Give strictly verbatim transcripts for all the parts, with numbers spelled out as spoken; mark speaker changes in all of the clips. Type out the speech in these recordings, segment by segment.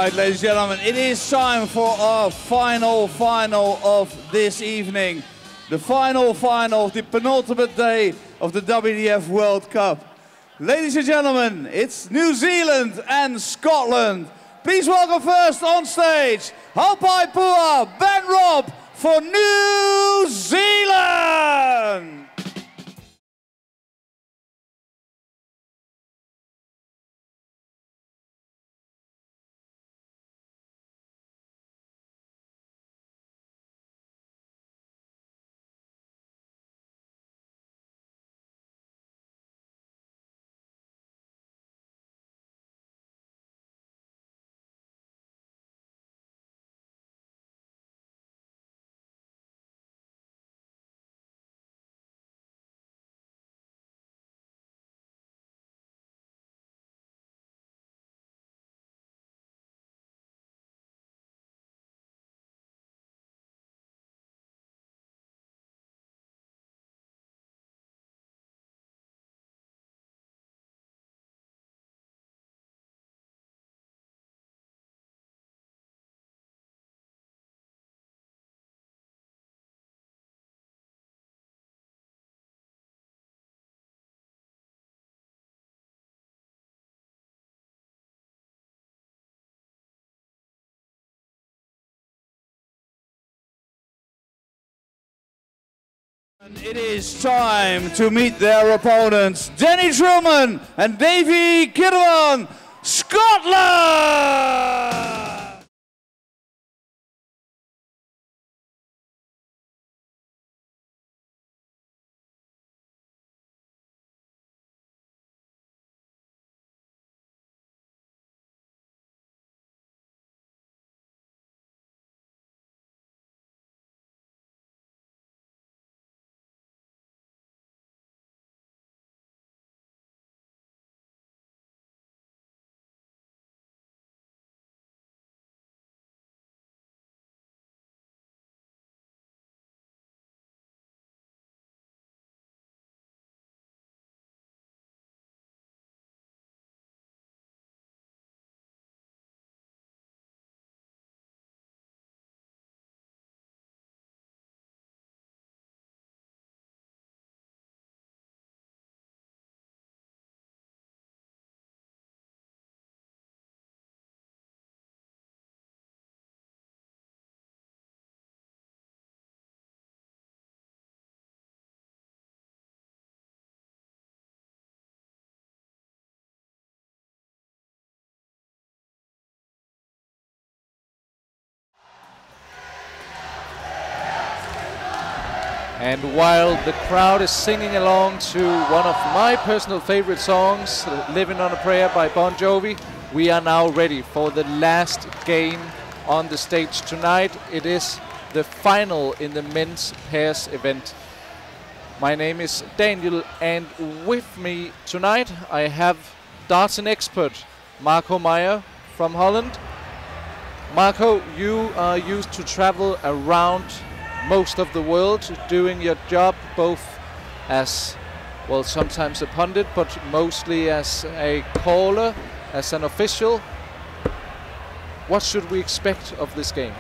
Speaker 1: Right, ladies and gentlemen, it is time for our final final of this evening. The final final of the penultimate day of the W D F World Cup. Ladies and gentlemen, it's New Zealand and Scotland. Please welcome first on stage, Puha, Ben Robb for New Zealand. And it is time to meet their opponents, Danny Trueman and Davy Kirwan, Scotland!
Speaker 2: And while the crowd is singing along to one of my personal favorite songs, Living on a Prayer by Bon Jovi, we are now ready for the last game on the stage tonight. It is the final in the men's pairs event. My name is Daniel, and with me tonight I have darting expert Marco Meyer from Holland. Marco, you are used to travel around most of the world doing your job, both as, well, sometimes a pundit, but mostly as a caller, as an official. What should we expect of this game?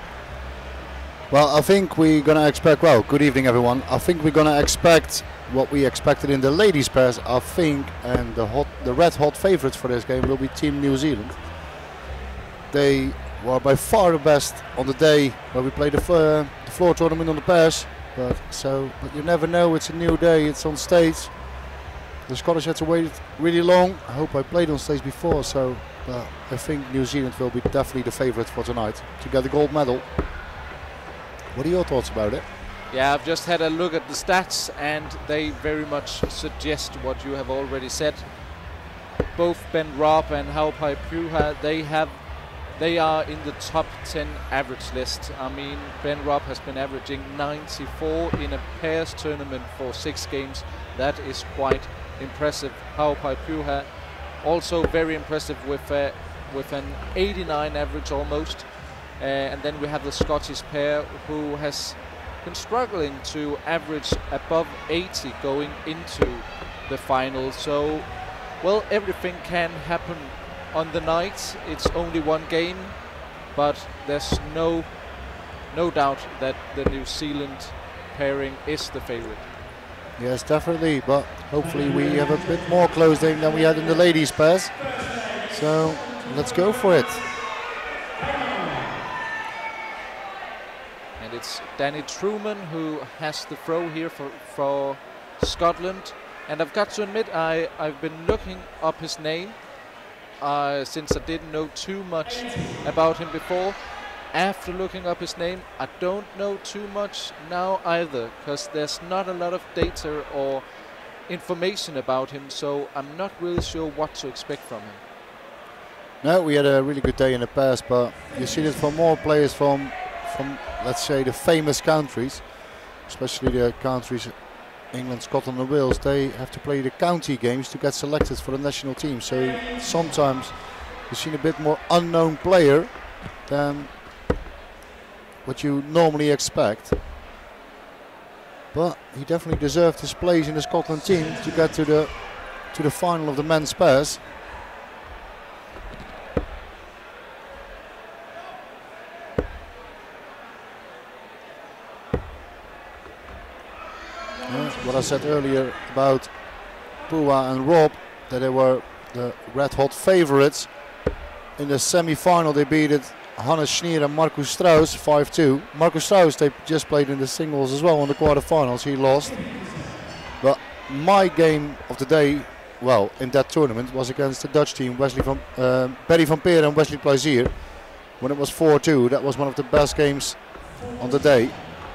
Speaker 3: Well, I think we're going to expect, well, good evening everyone. I think we're going to expect what we expected in the ladies pairs, I think, and the hot, the red hot favorites for this game will be Team New Zealand. They were by far the best on the day where we played the, uh, the floor tournament on the pairs, but so but you never know. It's a new day, it's on stage. The Scottish had to wait really long. I hope I played on stage before, so uh, I think New Zealand will be definitely the favorite for tonight to get the gold medal. What are your thoughts about it?
Speaker 2: Yeah, I've just had a look at the stats and they very much suggest what you have already said. Both Ben Robb and Puha, they have They are in the top ten average list. I mean, Ben Robb has been averaging ninety-four in a pairs tournament for six games. That is quite impressive. Puha also very impressive with uh, with an eighty-nine average almost. Uh, and then we have the Scottish pair who has been struggling to average above eighty going into the final. So, well, everything can happen on the night. It's only one game, but there's no no doubt that the New Zealand pairing is the favorite.
Speaker 3: Yes, definitely, but hopefully we have a bit more close game than we had in the ladies' pairs. So let's go for it.
Speaker 2: And it's Danny Trueman who has the throw here for, for Scotland. And I've got to admit, I, I've been looking up his name uh, since I didn't know too much about him before. After looking up his name, I don't know too much now either, because there's not a lot of data or information about him, so I'm not really sure what to expect from him.
Speaker 3: No, we had a really good day in the past, but you see that for more players from, from let's say, the famous countries, especially the countries England, Scotland and Wales, they have to play the county games to get selected for the national team. So sometimes you've seen a bit more unknown player than what you normally expect. But he definitely deserved his place in the Scotland team to get to the to the final of the men's pairs. Yeah, what I said earlier about Puha and Robb, that they were the red hot favorites. In the semi-final they beat it Hannes Schneer and Marcus Strauss five two. Marcus Strauss, they just played in the singles as well in the quarterfinals. He lost. But my game of the day, well, in that tournament, was against the Dutch team, Wesley van, uh, Barry van Peer and Wesley Plezier, when it was four two. That was one of the best games on the day.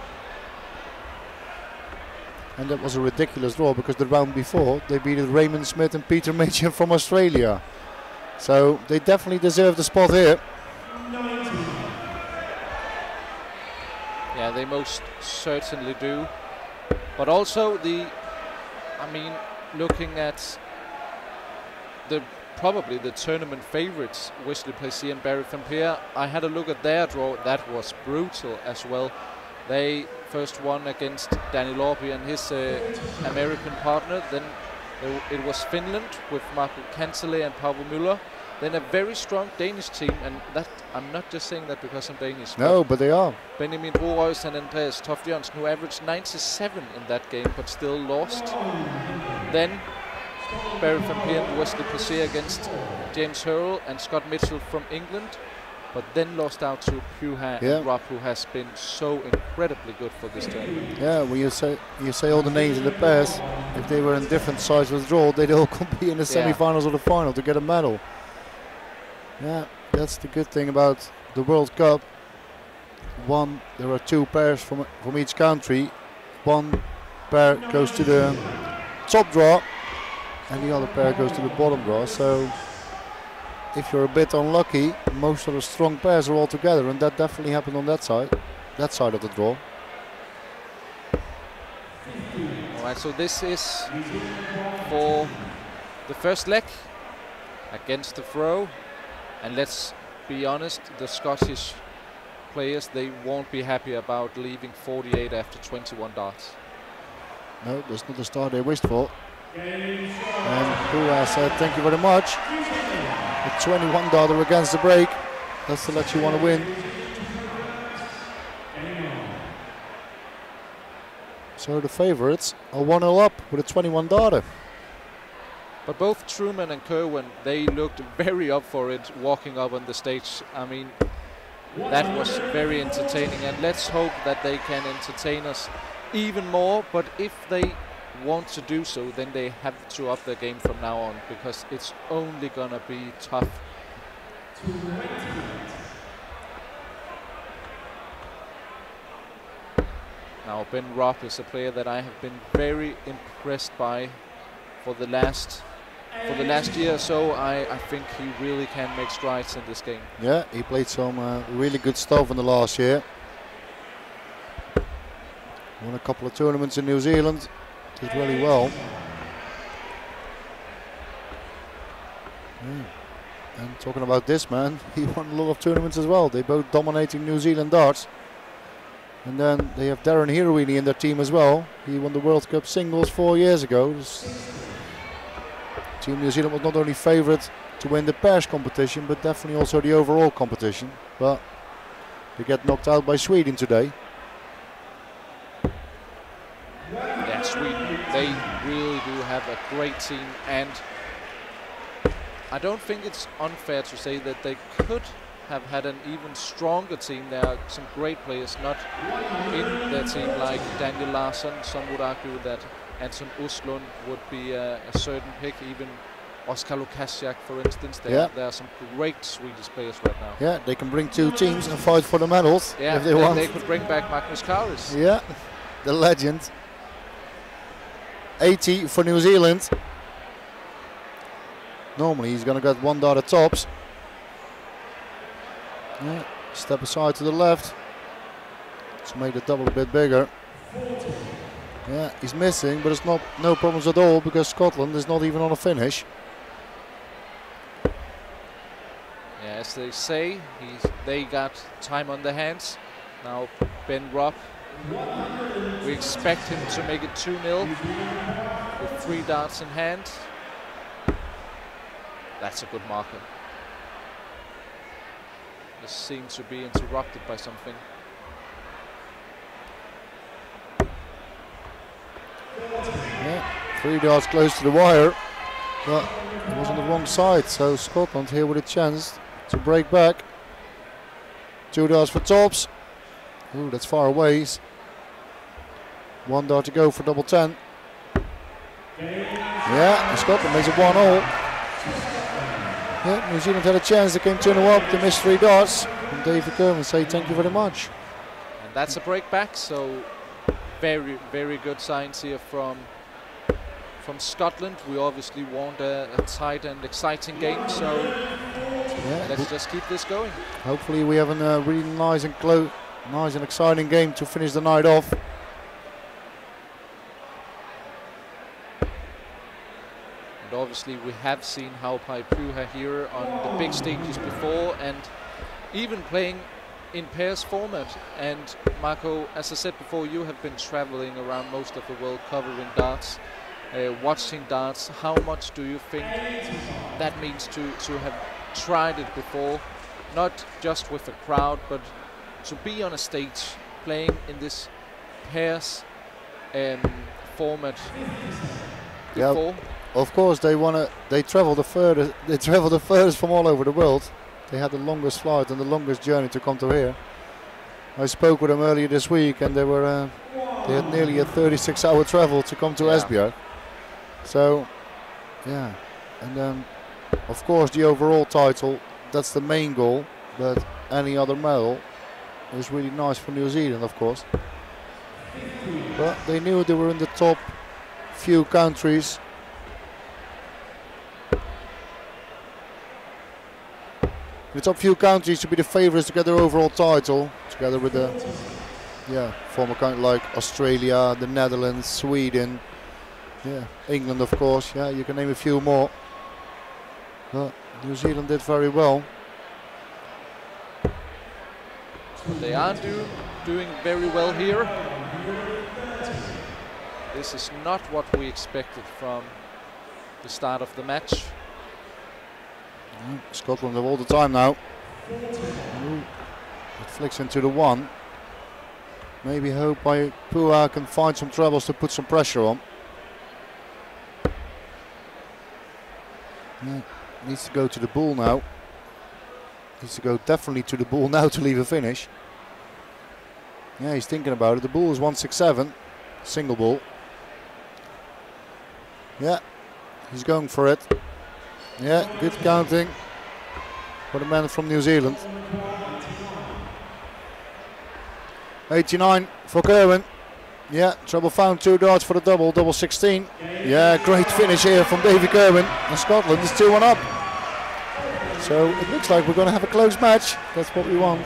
Speaker 3: And that was a ridiculous draw, because the round before they beat Raymond Smith and Peter Major from Australia. So they definitely deserve the spot here.
Speaker 2: Yeah, they most certainly do. But also the, I mean, looking at the probably the tournament favorites, Wesley Plezier and Barry van Peer, I had a look at their draw. That was brutal as well. They first won against Danny Lorby and his uh, American partner. Then it was Finland with Marco Kansele and Paavo Müller. Then a very strong Danish team, and that I'm not just saying that because I'm Danish.
Speaker 3: No, but they are.
Speaker 2: Benjamin Roreus and Andreas Toft Jørgensen, who averaged ninety-seven in that game, but still lost. Then Barry van Peer and Wesley Plezier against James Hurrell and Scott Mitchell from England, but then lost out to Puha
Speaker 3: yeah.
Speaker 2: and Robb, who has been so incredibly good for this tournament.
Speaker 3: Yeah, when you say you say all the names in the past, if they were in different sides of the draw, they'd all compete in the yeah. semi-finals or the final to get a medal. Yeah, that's the good thing about the World Cup. One, there are two pairs from from each country. One pair goes to the top draw, and the other pair goes to the bottom draw. So if you're a bit unlucky, most of the strong pairs are all together, and that definitely happened on that side, that side of the draw.
Speaker 2: All right, so this is for the first leg against the throw. And let's be honest, the Scottish players, they won't be happy about leaving forty-eight after twenty-one darts.
Speaker 3: No, that's not the start they wished for. And Puha said, thank you very much. A twenty-one darter against the break. That's to let you want to win. So the favourites are one nil up with a twenty-one darter.
Speaker 2: But both Trueman and Kirwan, they looked very up for it walking up on the stage. I mean, that was very entertaining, and let's hope that they can entertain us even more. But if they want to do so, then they have to up their game from now on, because it's only gonna be tough. Now, Ben Robb is a player that I have been very impressed by for the last for the last year or so. I, I think he really can make strides in this game.
Speaker 3: Yeah, he played some uh, really good stuff in the last year. Won a couple of tournaments in New Zealand. Did really well. Yeah. And talking about this man, he won a lot of tournaments as well. They both dominating New Zealand darts. And then they have Darren Hiruini in their team as well. He won the World Cup singles four years ago. This Team New Zealand was not only favourite to win the pairs competition, but definitely also the overall competition. But they get knocked out by Sweden today.
Speaker 2: Yeah, Sweden, they really do have a great team, and I don't think it's unfair to say that they could have had an even stronger team. There are some great players not in their team, like Daniel Larsson. Some would argue that Anton Oslund would be a, a certain pick, even Oskar Lukasiak, for instance. There,
Speaker 3: yeah.
Speaker 2: there are some great Swedish players right now.
Speaker 3: Yeah, they can bring two teams and fight for the medals
Speaker 2: yeah,
Speaker 3: if they,
Speaker 2: they
Speaker 3: want.
Speaker 2: They could bring back Magnus Kauris.
Speaker 3: Yeah, the legend. eighty for New Zealand. Normally he's going to get one dot at tops. Yeah, step aside to the left. Let's make the double a bit bigger. Yeah, he's missing, but it's not no problems at all because Scotland is not even on a finish.
Speaker 2: Yeah, as they say, he's, they got time on their hands. Now Ben Robb, we expect him to make it two nil with three darts in hand. That's a good marker. This seems to be interrupted by something.
Speaker 3: Yeah, three darts close to the wire, but it was on the wrong side, so Scotland here with a chance to break back. Two darts for tops. Ooh, that's far away. One dart to go for double ten. Yeah, and Scotland makes it one all. Yeah, New Zealand had a chance, they came two nil up, they missed three darts. And David Kirwan say thank you very much.
Speaker 2: And that's a break back, so very, very good signs here from from Scotland. We obviously want a, a tight and exciting game, so yeah, let's just keep this going.
Speaker 3: Hopefully we have a uh, really nice and close, nice and exciting game to finish the night off.
Speaker 2: And obviously we have seen how Puha here on the big stages before, and even playing in pairs format. And Marco, as I said before, you have been traveling around most of the world covering darts, uh, watching darts. How much do you think that means to, to have tried it before, not just with a crowd, but to be on a stage playing in this pairs um, format before?
Speaker 3: Yep. Of course, they wanna. They travel the furthest. They travel the furthest from all over the world. They had the longest flight and the longest journey to come to here. I spoke with them earlier this week, and they were. Uh, they had nearly a thirty-six hour travel to come to
Speaker 2: yeah.
Speaker 3: Esbjerg. So, yeah, and then, of course, the overall title. That's the main goal. But any other medal is really nice for New Zealand, of course. But they knew they were in the top few countries. The top few countries to be the favourites to get their overall title, together with the yeah former countries like Australia, the Netherlands, Sweden, yeah, England, of course. Yeah, you can name a few more. But New Zealand did very well.
Speaker 2: They are do, doing very well here. This is not what we expected from the start of the match.
Speaker 3: Scotland have all the time now. Ooh, it flicks into the one. Maybe hope by Puha can find some troubles to put some pressure on. Yeah, needs to go to the ball now. Needs to go definitely to the ball now to leave a finish. Yeah, he's thinking about it. The ball is one six seven, single ball. Yeah, he's going for it. Yeah, good counting for the man from New Zealand. eighty-nine for Kirwan. Yeah, trouble found, two darts for the double, double sixteen. Yeah, great finish here from Davy Kirwan. And Scotland is two one up. So it looks like we're going to have a close match. That's what we want.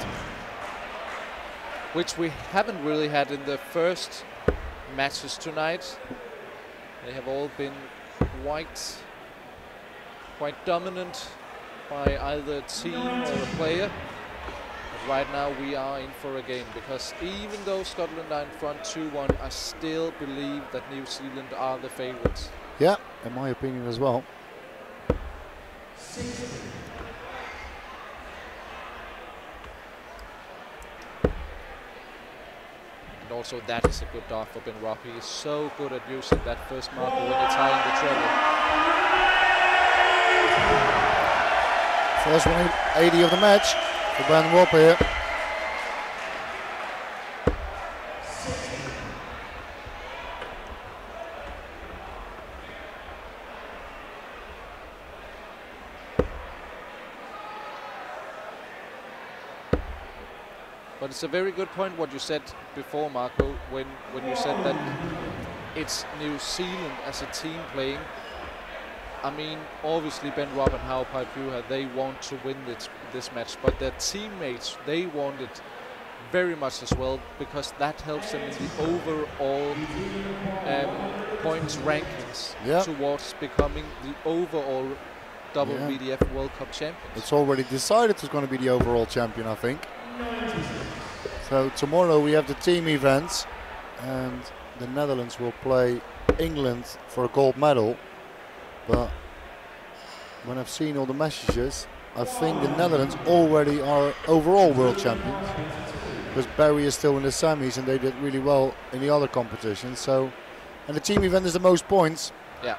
Speaker 2: Which we haven't really had in the first matches tonight. They have all been quite quite dominant by either a team or a player. But right now we are in for a game, because even though Scotland are in front two one, I still believe that New Zealand are the favourites.
Speaker 3: Yeah, in my opinion as well.
Speaker 2: And also that is a good dart for Ben Robb. He is so good at using that first marker when you're tying the treble.
Speaker 3: First one eighty of the match for Ben Robb here.
Speaker 2: But it's a very good point what you said before, Marco, when, when you said that it's New Zealand as a team playing. I mean, obviously Ben Robb and Puha, they want to win this, this match, but their teammates, they want it very much as well, because that helps them in the overall um, points rankings
Speaker 3: yeah.
Speaker 2: towards becoming the overall W D F World Cup champions.
Speaker 3: It's already decided who's going to be the overall champion, I think. So tomorrow we have the team events, and the Netherlands will play England for a gold medal. But when I've seen all the messages, I think the Netherlands already are overall world champions, because Barry is still in the semis and they did really well in the other competitions. So, and the team event is the most points.
Speaker 2: Yeah.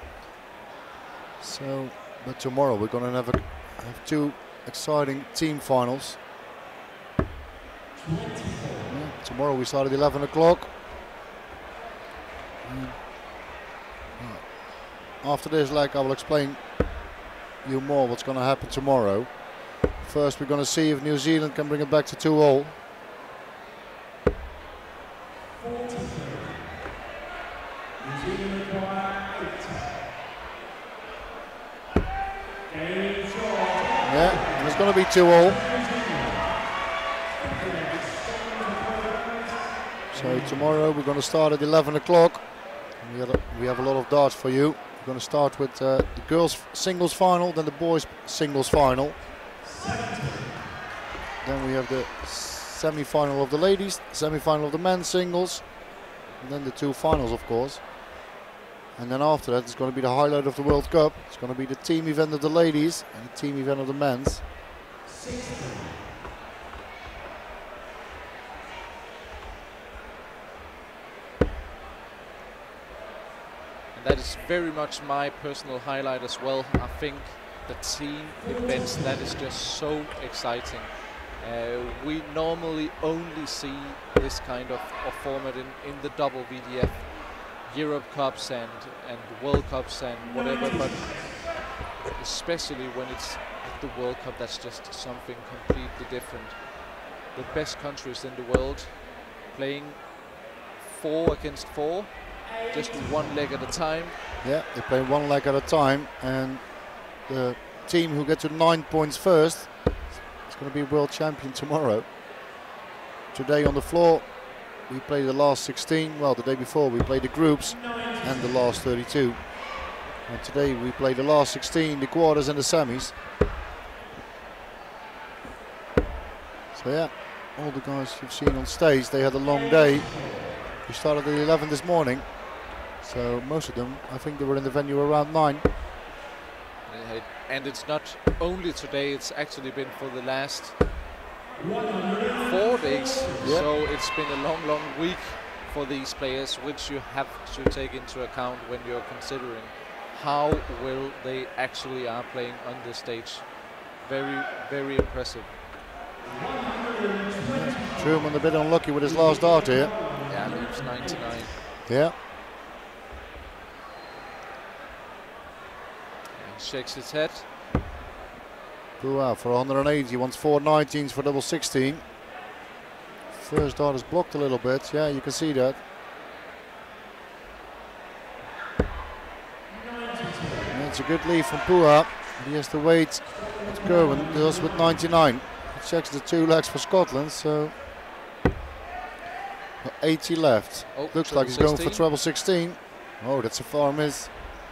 Speaker 3: So, but tomorrow we're going to have, a, have two exciting team finals. Yeah, tomorrow we start at eleven o'clock. Mm. After this, like I will explain you more what's going to happen tomorrow. First, we're going to see if New Zealand can bring it back to two all. Yeah, and it's going to be two all. So tomorrow we're going to start at eleven o'clock. We, we have a lot of darts for you. We're going to start with uh, the girls singles final, then the boys singles final. Then we have the semi-final of the ladies, semi-final of the men's singles, and then the two finals, of course. And then after that, it's going to be the highlight of the World Cup. It's going to be the team event of the ladies and the team event of the men's.
Speaker 2: That is very much my personal highlight as well. I think the team events, that is just so exciting. Uh, we normally only see this kind of, of format in, in the W D F Europe Cups and, and World Cups and whatever, but especially when it's at the World Cup, that's just something completely different. The best countries in the world playing four against four, just one leg at a time.
Speaker 3: Yeah, they play one leg at a time, and the team who gets to nine points first is going to be world champion tomorrow. Today on the floor we play the last sixteen. Well, the day before we played the groups and the last thirty-two. And today we play the last sixteen, the quarters and the semis. So yeah, all the guys you've seen on stage, they had a long day. We started at eleven this morning. So most of them, I think they were in the venue around nine.
Speaker 2: And it's not only today, it's actually been for the last four days.
Speaker 3: Yep.
Speaker 2: So it's been a long, long week for these players, which you have to take into account when you're considering how well they actually are playing on the stage. Very, very impressive.
Speaker 3: Trueman a bit unlucky with his last dart here.
Speaker 2: Yeah, leaves ninety-nine.
Speaker 3: Yeah.
Speaker 2: Shakes his head.
Speaker 3: Puha for one hundred eighty, wants four nineteens for double sixteen. First dart is blocked a little bit, yeah, you can see that. And it's a good lead from Puha. He has to wait. Kirwan does with ninety-nine. He checks the two legs for Scotland, so eighty left.
Speaker 2: Oh,
Speaker 3: looks like he's going for treble sixteen. Oh, that's a far miss.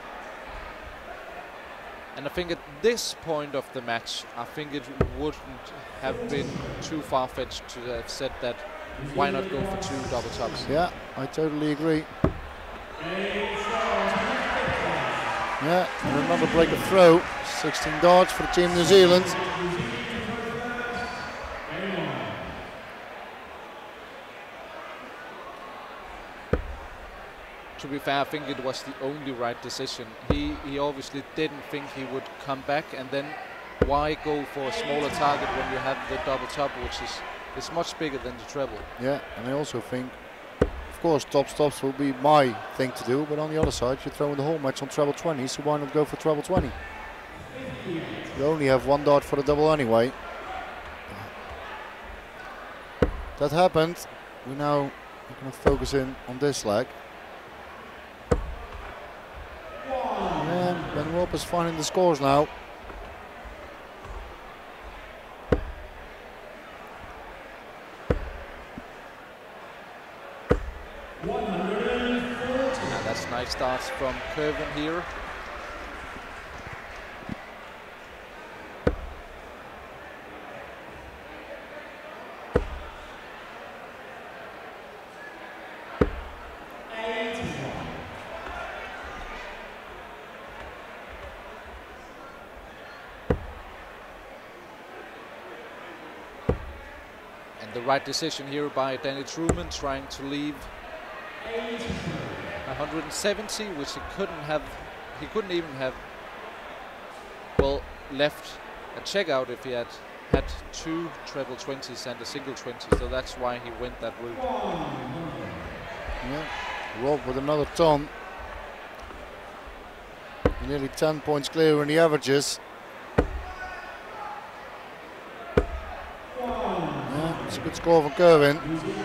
Speaker 2: And I think at this point of the match, I think it wouldn't have been too far-fetched to have said that why not go for two double tops.
Speaker 3: Yeah, I totally agree. Yeah, and another break of throw. sixteen darts for the team New Zealand.
Speaker 2: To be fair, I think it was the only right decision. He he obviously didn't think he would come back, and then why go for a smaller target when you have the double top, which is is much bigger than the treble.
Speaker 3: Yeah, and I also think, of course, top stops will be my thing to do, but on the other side, you're throwing the whole match on treble twenty, so why not go for treble twenty? You only have one dart for the double anyway. That happened. We now are going to focus in on this leg. And Robb is finding the scores now.
Speaker 2: And that's nice starts from Kirwan here. The right decision here by Danny Trueman, trying to leave one hundred seventy, which he couldn't have. He couldn't even have, well, left a checkout if he had had two treble twenties and a single twenty. So that's why he went that route.
Speaker 3: Yeah, Robb with another ton. Nearly ten points clear in the averages. It's a good score from Kirwan.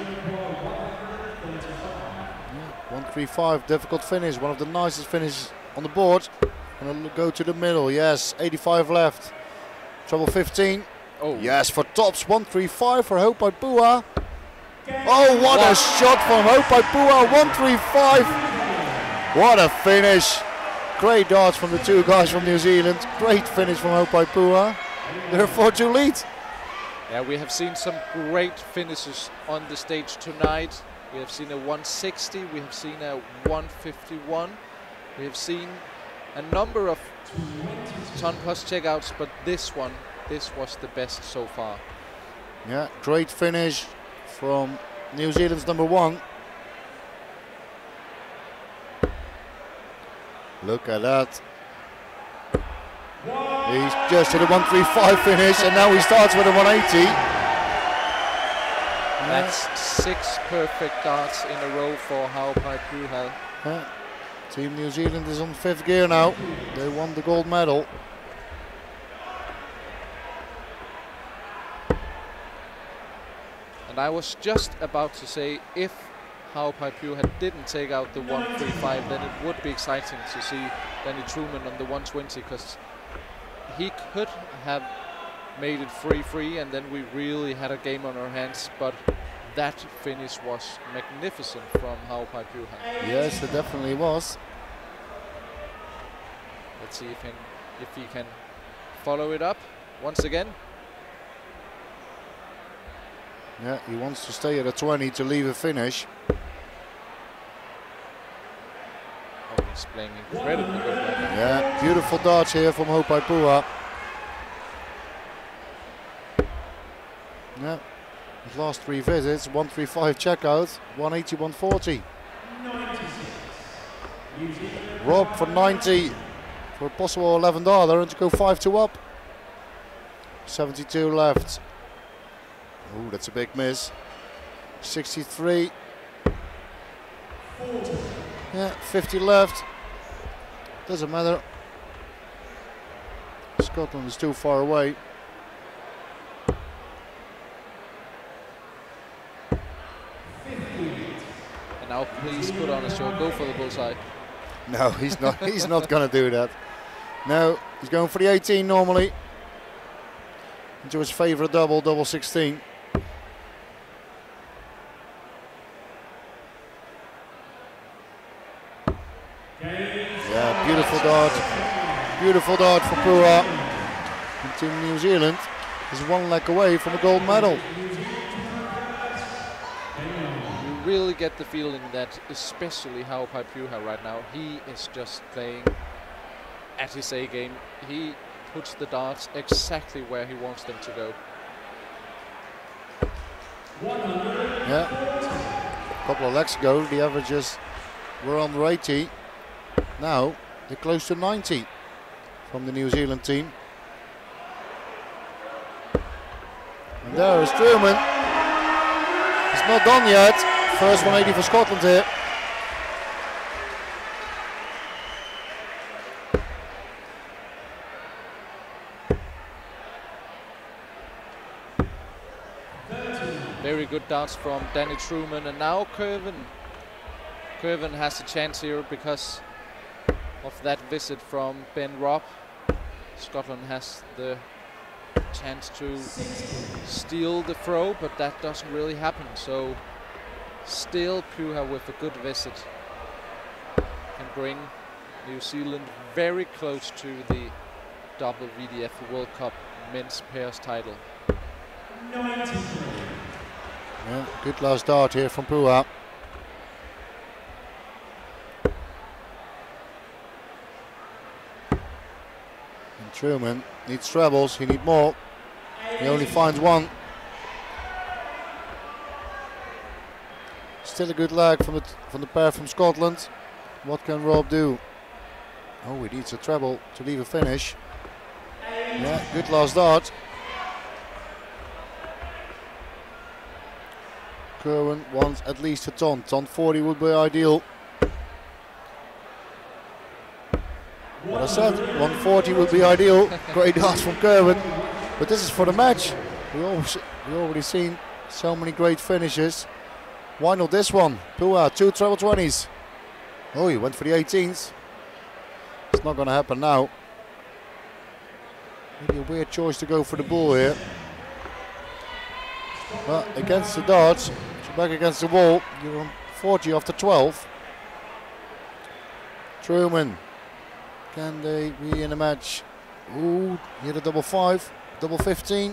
Speaker 3: Yeah, one three five, difficult finish, one of the nicest finishes on the board. Gonna go to the middle, yes, eighty-five left. Treble fifteen.
Speaker 2: Oh.
Speaker 3: Yes, for tops, one three five for Hope by Puha. Oh, what a shot from Hope by Puha, one three five. What a finish. Great darts from the two guys from New Zealand. Great finish from Hope by Puha. They're four two lead.
Speaker 2: Yeah, we have seen some great finishes on the stage tonight. We have seen a one sixty, we have seen a one fifty-one. We have seen a number of ton plus checkouts, but this one, this was the best so far.
Speaker 3: Yeah, great finish from New Zealand's number one. Look at that. He's just hit a one three five finish, and now he starts with a one eighty.
Speaker 2: That's six perfect darts in a row for Puha.
Speaker 3: Yeah. Team New Zealand is on fifth gear now. They won the gold medal.
Speaker 2: And I was just about to say, if Puha didn't take out the one three five, then it would be exciting to see Danny Trueman on the one twenty, because he could have made it three three, and then we really had a game on our hands, but that finish was magnificent from Puha.
Speaker 3: Yes, it definitely was.
Speaker 2: Let's see if he, if he can follow it up once again.
Speaker 3: Yeah, he wants to stay at a twenty to leave a finish.
Speaker 2: Oh, he's playing incredibly good right now.
Speaker 3: Yeah, beautiful darts here from Puha. Yeah, his last three visits, one three five checkout, one eighty, one forty. Robb for ninety for a possible eleven dollar and to go five two up. seventy-two left. Oh, that's a big miss. sixty-three. Yeah, fifty left. Doesn't matter. Scotland is too far away.
Speaker 2: And now please put on a show, go for the bullseye.
Speaker 3: No, he's not he's not gonna do that. No, he's going for the eighteen normally. Into his favourite double, double sixteen. Yeah, beautiful dart. Beautiful dart for Puha. And Team New Zealand is one leg away from a gold medal.
Speaker 2: You really get the feeling that, especially Puha right now, he is just playing at his A game. He puts the darts exactly where he wants them to go.
Speaker 3: Yeah, a couple of legs ago the averages were under eighty. Now they're close to ninety from the New Zealand team. And there is Trueman. It's not done yet. First one eighty for Scotland here.
Speaker 2: Very good darts from Danny Trueman, and now Kirwan. Kirwan has a chance here because of that visit from Ben Robb. Scotland has the chance to steal the throw, but that doesn't really happen. So still Puha with a good visit can bring New Zealand very close to the W D F World Cup men's pairs title.
Speaker 3: Yeah, good last dart here from Puha. And Trueman needs trebles, he needs more. He only finds one. Still a good lag from the, from the pair from Scotland. What can Robb do? Oh, he needs a treble to leave a finish. Yeah, good last dart. Kirwan wants at least a ton. Ton forty would be ideal. What I said, one forty would be ideal. Great dart from Kirwan. But this is for the match. We always, we already seen so many great finishes. Why not this one? Puha, two treble twenties. Oh, he went for the eighteens. It's not going to happen now. Maybe a weird choice to go for the ball here. But against the darts, so back against the wall, you're on forty after twelve. Trueman, can they be in a match? Ooh, hit a double five, double fifteen.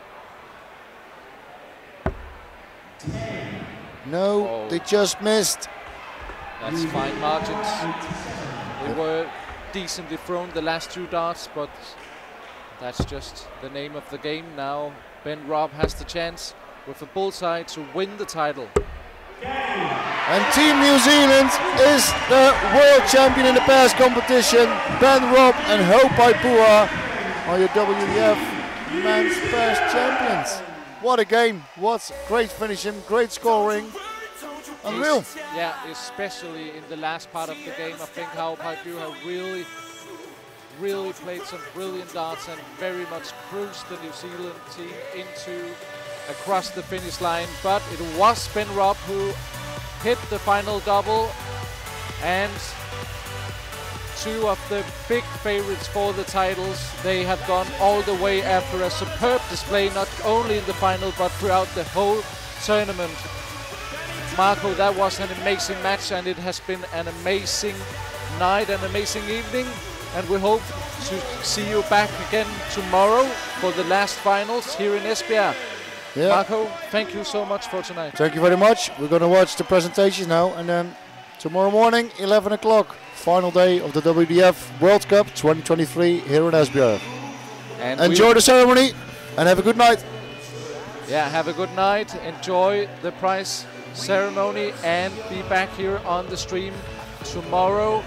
Speaker 3: No,
Speaker 2: oh.
Speaker 3: They just missed.
Speaker 2: That's fine margins. They were decently thrown the last two darts, but that's just the name of the game. Now Ben Robb has the chance with a bullseye to win the title.
Speaker 3: And Team New Zealand is the world champion in the pairs competition. Ben Robb and Hopai Puha are your W D F men's pairs champions. What a game, what great finishing, great scoring. Unreal.
Speaker 2: Yeah, especially in the last part of the game. I think Hopai Puha really, really played some brilliant darts and very much cruised the New Zealand team into across the finish line. But it was Ben Robb who hit the final double, and two of the big favorites for the titles, they have gone all the way after a superb display, not only in the final but throughout the whole tournament. Marco, that was an amazing match, and it has been an amazing night, an amazing evening, and we hope to see you back again tomorrow for the last finals here in Esbjerg.
Speaker 3: Yeah.
Speaker 2: Marco, thank you so much for tonight.
Speaker 3: Thank you very much. We're going to watch the presentations now, and then tomorrow morning, eleven o'clock, final day of the W D F World Cup twenty twenty-three here in Esbjerg. And enjoy the ceremony and have a good night.
Speaker 2: Yeah, have a good night. Enjoy the prize ceremony and be back here on the stream tomorrow.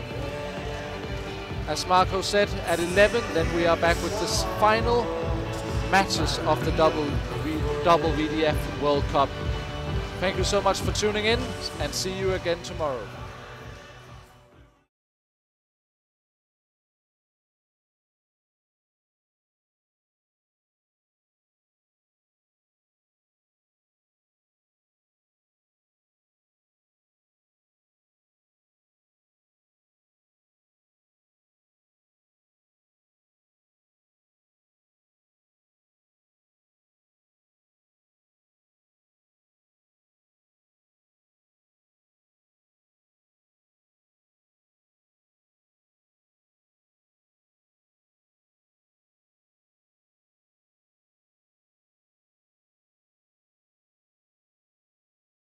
Speaker 2: As Marco said, at eleven, then we are back with the final matches of the W D F World Cup. Thank you so much for tuning in, and see you again tomorrow.